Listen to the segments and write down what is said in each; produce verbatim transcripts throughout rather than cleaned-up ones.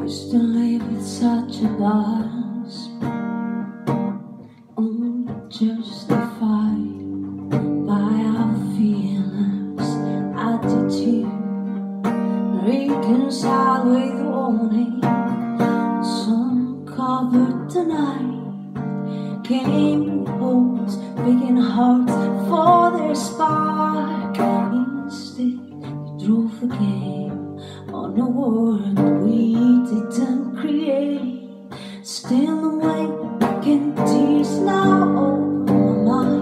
Used to live with such a buzz, only justified by our feelings, attitude, reconciled with warning. Some covered the night, came with hopes, picking hearts for their spark. Instead, we drove the game on a world we didn't create. Still awake and tears now open my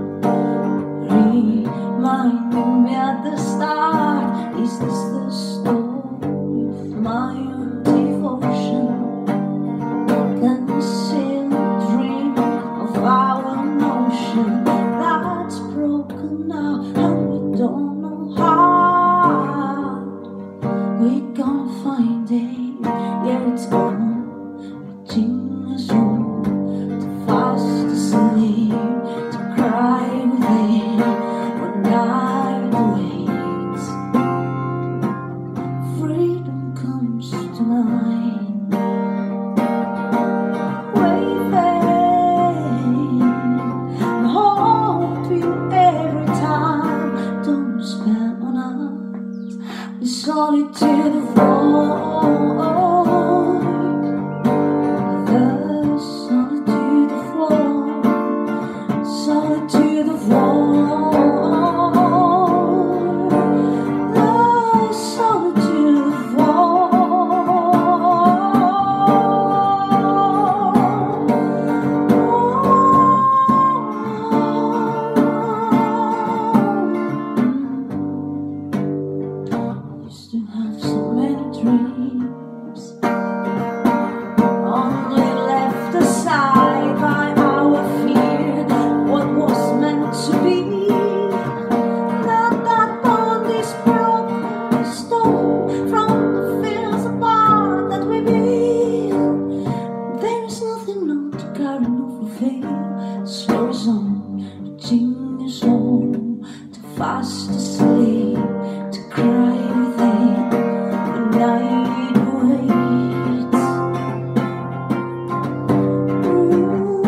mind, reminding me at the start, is this the story of my own devotion? Concealed dream of our notion that's broken now, and we don't know how we're gonna find it. Yeah, it's gone, reaching us home, too fast to sleep, to cry within when night waits. Freedom comes to mind, waving, hoping every time. Don't spend on us the solitude of war. Solitude of war, the solitude of war. Used to have so many dreams, only left aside by our fear. What was meant to be, not that bond is broken, stone from the fields apart that we build. There is nothing not to carry, no fulfill. Slows on, reaching us home, too fast to sleep, to cry within when night waits. Ooh.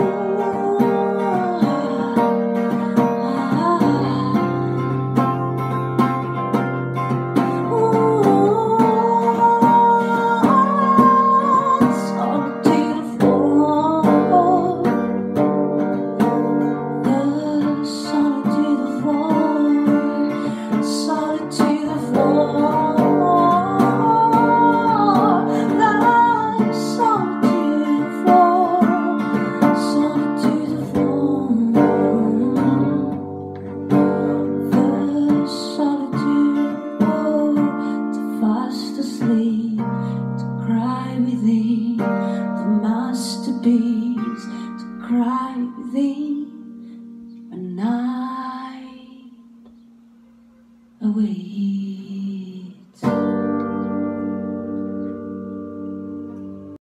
To cry within the masterpiece, to cry